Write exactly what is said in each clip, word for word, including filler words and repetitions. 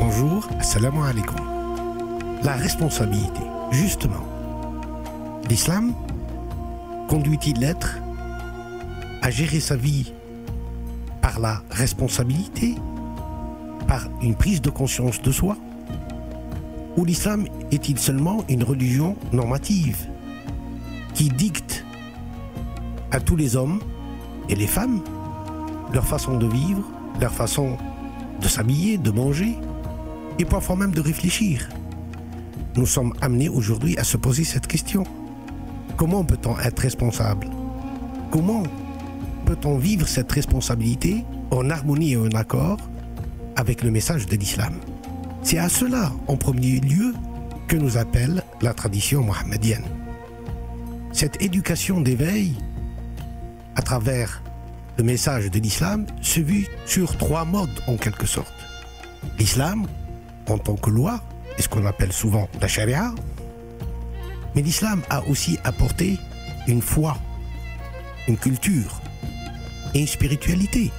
Bonjour, assalamu alaikum. La responsabilité, justement. L'islam conduit-il l'être à gérer sa vie par la responsabilité, par une prise de conscience de soi? Ou l'islam est-il seulement une religion normative qui dicte à tous les hommes et les femmes leur façon de vivre, leur façon de s'habiller, de manger et parfois même de réfléchir? Nous sommes amenés aujourd'hui à se poser cette question. Comment peut-on être responsable? Comment peut-on vivre cette responsabilité en harmonie et en accord avec le message de l'islam? C'est à cela, en premier lieu, que nous appelle la tradition mohammedienne. Cette éducation d'éveil, à travers le message de l'islam, se vit sur trois modes en quelque sorte. L'islam, en tant que loi, est ce qu'on appelle souvent la charia, mais l'islam a aussi apporté une foi, une culture et une spiritualité.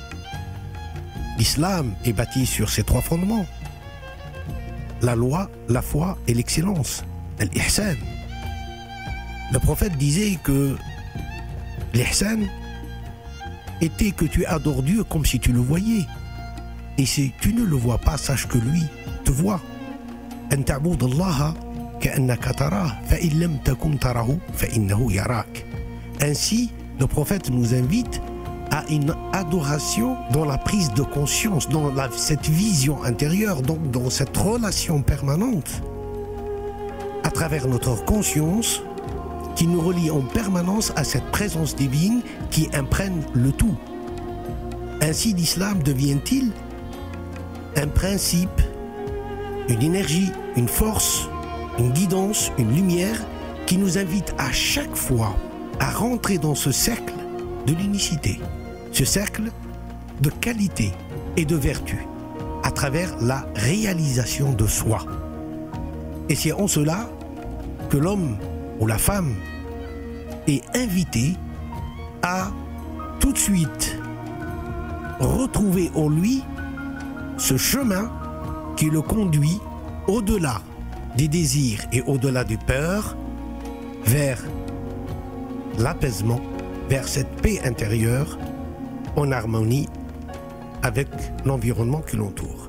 L'islam est bâti sur ces trois fondements: la loi, la foi et l'excellence, l'ihsan. Le prophète disait que l'ihsan était que tu adores Dieu comme si tu le voyais. Et si tu ne le vois pas, sache que lui te voit. أن تعبد الله كأنك تراه فإن لم تكن تراه فإنه يراك. Ainsi, le prophète nous invite à une adoration dans la prise de conscience, dans la, cette vision intérieure, donc dans cette relation permanente, à travers notre conscience qui nous relie en permanence à cette présence divine qui imprègne le tout. Ainsi, l'islam devient-il un principe, une énergie, une force, une guidance, une lumière qui nous invite à chaque fois à rentrer dans ce cercle de l'unicité, ce cercle de qualité et de vertu, à travers la réalisation de soi. Et c'est en cela que l'homme ou la femme est invité à tout de suite retrouver en lui ce chemin qui le conduit au-delà des désirs et au-delà des peurs vers l'apaisement, vers cette paix intérieure en harmonie avec l'environnement qui l'entoure.